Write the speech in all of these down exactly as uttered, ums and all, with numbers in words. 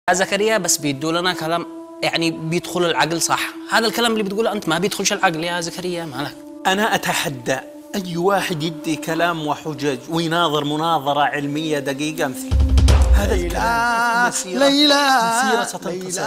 يا زكريا بس بيدوا لنا كلام يعني بيدخل العقل صح. هذا الكلام اللي بتقوله أنت ما بيدخلش العقل يا زكريا، مالك؟ أنا أتحدى أي واحد يدي كلام وحجج ويناظر مناظرة علمية دقيقة مثل هذا الكلام. ليلى مسيرة ستنتصر.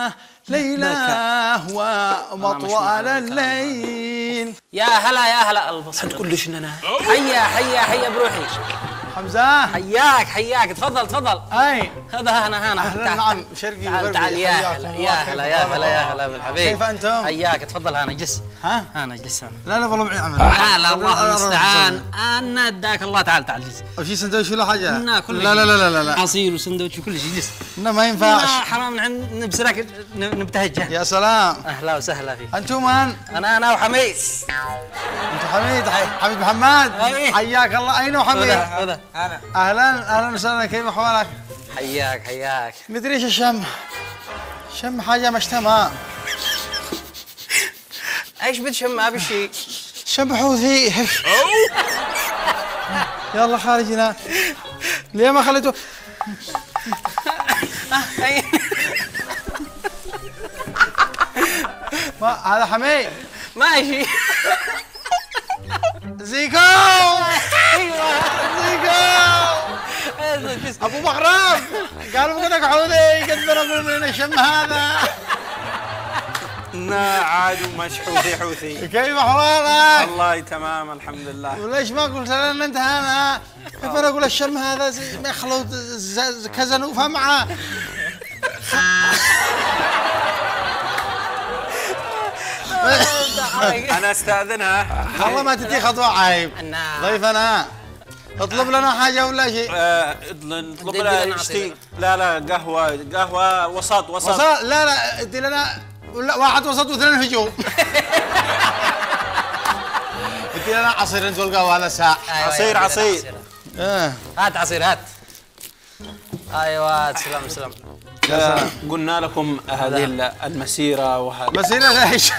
ليلى ومطوال الليل. يا هلا يا هلا البصر. تقول ليش أنا حيا حيا حيا بروحي. حمزة حياك حياك، تفضل تفضل. أي هذا هنا هنا. أهلا. نعم شرقي تعال وغربي. تعال يا هلا يا هلا يا هلا يا هلا بالحبيب. كيف أنتم؟ حياك تفضل. هنا اجلس. ها؟ هنا اجلس هنا. لا لا والله معي عمل. لا لا الله المستعان. انا اداك الله. تعال تعال اجلس. وفي سندويش ولا حاجة؟ ناكل. لا لا لا لا لا عصير وسندوتش وكل شيء. اجلس. لا ما ينفعش. حرام نحن نبسلك نبتهجه. يا سلام. اهلا وسهلا فيك. أنتم من؟ انا انا وحميد. أنت حميد حميد محمد. أي. حياك الله. أين هو حميد؟ هذا هذا. أهلا أهلا وسهلا. كيف أحوالك؟ حياك حياك. مدري ايش الشم. شم حاجة مشتمة. ايش بتشم؟ ما بشي. شم حوثي. يلا خارجنا. ليه ما خليته؟ ما هذا حميد. ماشي. زيكو. زيكو. ابو مغرب قالوا بدك حوثي قد اقول من الشم هذا. نا عاد ومش حوثي حوثي. كيف احوالك؟ والله تمام الحمد لله. وليش ما قلت لنا انت انا؟ كيف انا اقول الشم هذا زي ما يخلط كذا نوفه معه. أنا أستأذنها. والله ما تدي خطوة عيب. ضيفنا اطلب لنا حاجة ولا شيء. آه، اطلب لنا اشتي. لا لا قهوة قهوة وسط وسط. وسط. لا لا ادي لنا ولا واحد وسط واثنين هجوم. ادي لنا عصير انت والقهوة هذا ساعة. عصير عصير. ايه هات عصير هات. ايوه سلام سلام. آه، قلنا لكم هذه المسيرة وهذا مسيرة ايش؟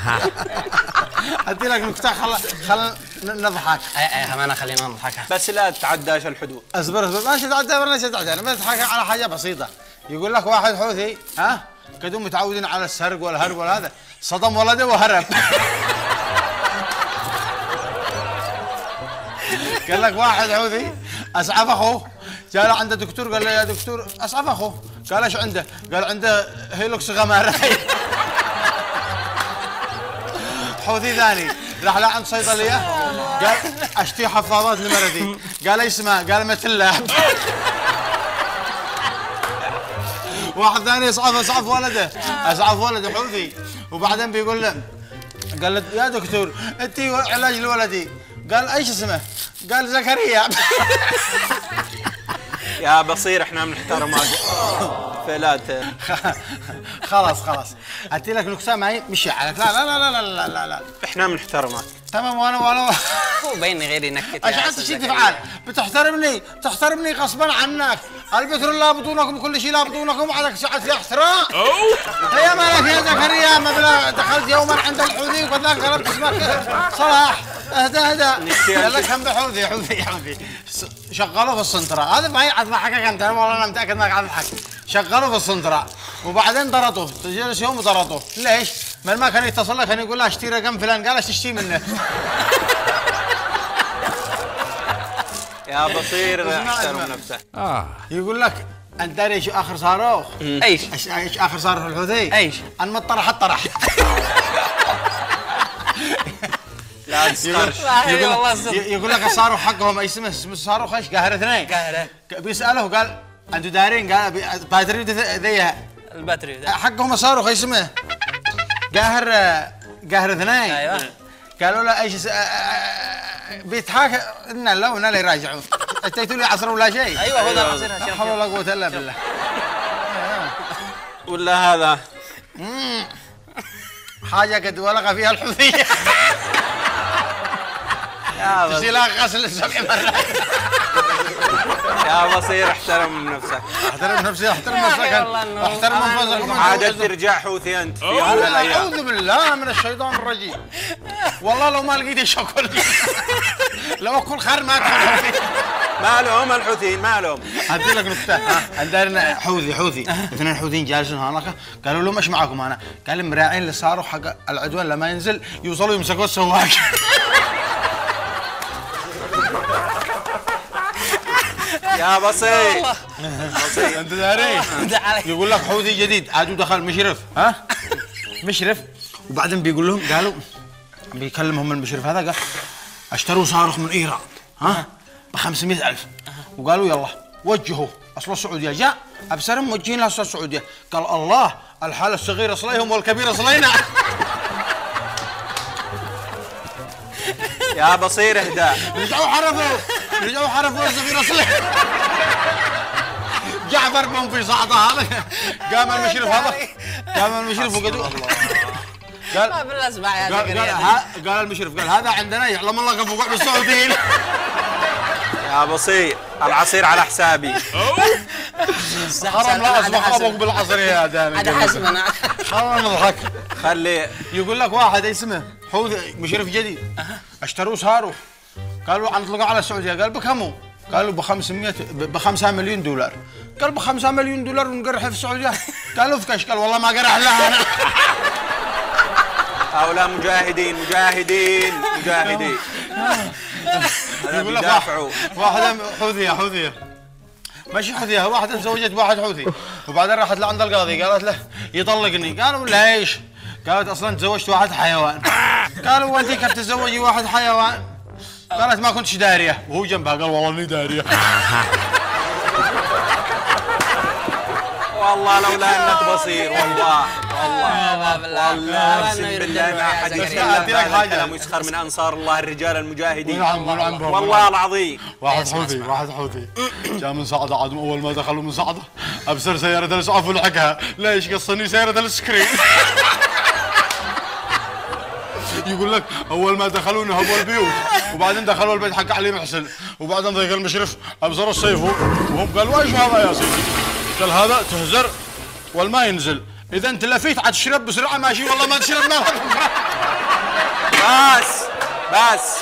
ادي لك نكتة. خل خل نضحك. اي اي همانا خلينا نضحك. بس لا تتعداش الحدود. اصبر اصبر. ماشي تعدى ولا تتعدى. انا بضحك على حاجة بسيطة. يقول لك واحد حوثي ها كدهم متعودين على السرق والهرب ولا هذا صدم ولده وهرب. قال لك واحد حوثي اسعف اخوه جاء عنده دكتور قال له يا دكتور اسعف اخوه. قال ايش عنده؟ قال عنده هيلوكس غمارة. حوثي ثاني راح له عند صيدليه قال اشتري حفاضات لمرتي. قال ايش اسمها؟ قال متله. واحد ثاني اسعف اسعف ولده اسعف ولده حوثي. وبعدين بيقول له قال له يا دكتور انت علاج لولدي. قال ايش اسمه؟ قال زكريا. يا بصير احنا بنحترمك. فلا خلاص خلاص اتي لك نكته معي مشي عليك. لا لا لا لا لا لا لا احنا بنحترمك. تمام. وانا وانا هو بيني غيري نكت. ايش عاد شي تفعل؟ بتحترمني تحترمني غصبا عنك. البتر لا بطونكم كل شيء لا بطونكم عليك ساعة في احترام. هيا مالك يا زكريا ما بلا دخلت يوما عند الحوثي وكذاك قلبت اسمك صلاح. اهدى اهدى. قال لك هم بحوثي حوثي حوثي شغلوا في السنترا. هذا ما هي اضحكك انت والله انا متاكد انك قاعد تضحك. شغلوا في السنترا وبعدين ضرطوا. جلس يوم وضرطوا. ليش؟ من ما كان يتصل لك كان يقول له اشتري رقم فلان. قال ايش تشتري منه؟ يا بصير احترم نفسه. اه يقول لك انت داري ايش اخر صاروخ؟ ايش؟ ايش اخر صاروخ الحوثي؟ ايش؟ المطرح الطرح. لا تسخرش. يقول لك الصاروخ حقهم ايش اسمه؟ اسمه الصاروخ ايش؟ قاهرة اثنين. قاهرة. بيسأله قال انتوا دارين؟ قال باتري ذيها الباتري حقهم الصاروخ ايش اسمه؟ قاهر قاهرة اثنين. ايوه. قالوا له ايش بيتحاكى ان الله ونا لا يراجعون. اتيتوا لي عصر ولا شيء. ايوه هو ده العصير. لا حول ولا قوة الا بالله. ولا هذا حاجة قد ولغ فيها الحوثية. تشيلها غسل سبع مرات. يا بصير احترم نفسك. احترم نفسي احترم نفسك. احترم انفسك. عادة ترجع حوثي انت في يوم من الايام. اعوذ بالله من الشيطان الرجيم. والله لو ما لقيت شكل لو اكل خير ما ادخل. مالهم الحوثيين مالهم؟ أدي لك نكتة. عندنا حوثي حوثي اثنين حوثيين جالسين هناك، قالوا لهم ايش معاكم هنا؟ قال مراعين اللي صاروا حق العدوان لما ينزل يوصلوا يمسكوا السواق. يا بسيط بسيط انت داري؟ يقول لك حوثي جديد عادوا دخل مشرف، ها؟ مشرف وبعدين بيقول لهم قالوا بيكلمهم المشرف هذا قال اشتروا صاروخ من ايران، ها؟ ب خمسمئة ألف وقالوا يلا وجهوا اصل السعوديه جاء ابصرهم موجهين لاصل السعوديه، قال الله الحاله الصغيره صليهم والكبيره صلينا. يا بصير اهدى. رجعوا حرفوا رجعوا حرفوا الصغيره صليهم. جعفر بن في صعده هذا قام المشرف هذا قام المشرف وقدوا قال ما بالله اسمع يا قال زكريا. قال, قال المشرف قال هذا عندنا يعلم الله كيف وقع بالسعوديين. يا بصير العصير على حسابي. حرام لا اصبح ابوك بالعصير يا دامي. هذا حسبنا. حرام نضحك. خلي يقول لك واحد اسمه حوثي مشرف جديد اشتروا صاروخ قالوا نطلقوا على السعوديه، قال بكم؟ قالوا ب خمسمئة ب خمسة مليون دولار، قال ب خمسة مليون دولار ونقرح في السعوديه، قالوا فكش، قال والله ما قرح لها انا. هؤلاء مجاهدين مجاهدين مجاهدين. يقول لك واحدة حوثية حوثية ماشي حوثية، واحدة تزوجت واحد حوثي وبعدين راحت لعند القاضي قالت له يطلقني، قالوا ليش؟ قالت اصلا تزوجت واحد حيوان. قالوا وانت كيف تتزوجي واحد حيوان؟ قالت ما كنتش دارية، وهو جنبها قال والله اني دارية. والله لولا انك بصير والله والله والله اقسم بالله ما حد يتكلم ويسخر من انصار الله الرجال المجاهدين. والله العظيم. واحد حوثي واحد حوثي جاء من صعده عاد اول ما دخلوا من صعده ابصر سيارة الاسعاف ولحقها، ليش قصني سيارة السكرين. يقول لك اول ما دخلوا نهبوا البيوت وبعدين دخلوا البيت حق علي محسن وبعدين ضيق المشرف ابصروا السيف وهم قالوا ايش هذا يا سيدي؟ قال هذا تهزر والما ينزل، اذا انت لفيت عاد تشرب بسرعه ماشي والله ما تشرب نار. بس بس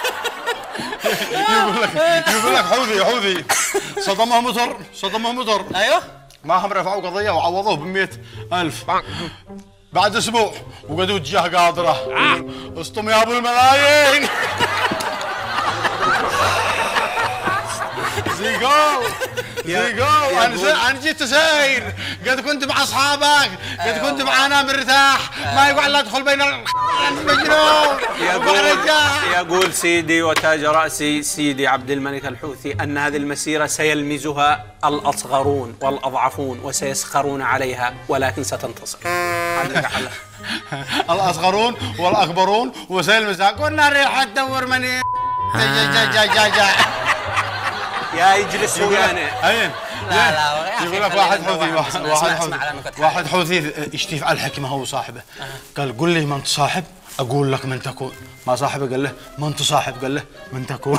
يقول لك يقول لك حوثي حوثي صدمه مطر صدمه مطر ايوه ما هم رفعوا قضيه وعوضوه ب مئة ألف بعد اسبوع وقدوا جهه قادره اسطم يا ابو الملايين. زيقو زيقو انا انا جيت ساير قد كنت مع اصحابك قد كنت معانا مرتاح ما يقعد لا ادخل بين المجنون. يقول يقول سيدي وتاج راسي سيدي عبد الملك الحوثي ان هذه المسيره سيلمزها الاصغرون والاضعفون وسيسخرون عليها ولكن ستنتصر. الاصغرون والاكبرون وسيلمزها كنا ريحه تدور مني جا جا جا جا يا يجلس ويانا. اين؟ لا لا يقول لك واحد حوثي واحد حوثي واحد حوثي يشتيف على الحكمه هو صاحبه قال قل لي من تصاحب اقول لك من تكون، ما صاحبه قال له من تصاحب قال له من تكون.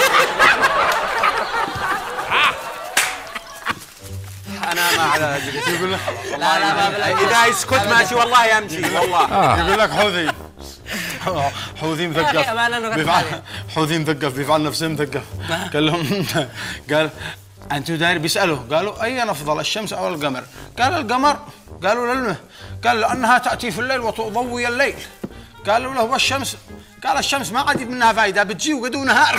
انا ما على اجلس. يقول لك لا لا ما اذا يسكت ماشي والله يمشي والله. يقول لك حوثي حوثي مثقف حوثي مثقف بيفعل نفسه مثقف قال لهم قال انتوا داير بيسالوا قالوا اي افضل الشمس او القمر؟ قال القمر. قالوا للمه قال لانها تاتي في الليل وتضوي الليل. قالوا له والشمس؟ قال الشمس ما عاد منها فائده بتجي وقدو نهار.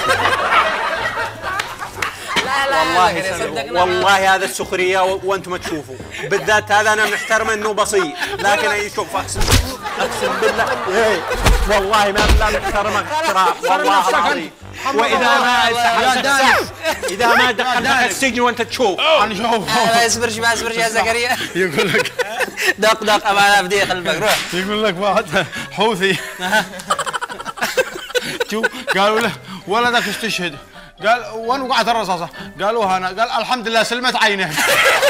لا لا والله والله هذا السخريه وانتم تشوفوا بالذات هذا انا محترمه انه بسيط لكن يشوف اقسم اقسم بالله والله ما بالله محترمه اقتراح والله العظيم. واذا ما اذا ما دخلتك السجن وانت تشوف انا شوف اصبر ما اصبر يا زكريا. يقول لك دق دق امانه بدي قلبك روح. يقول لك واحد حوثي شوف قالوا له ولدك استشهد قال وين وقعت الرصاصه؟ قالوا هنا. قال الحمد لله سلمت عينه.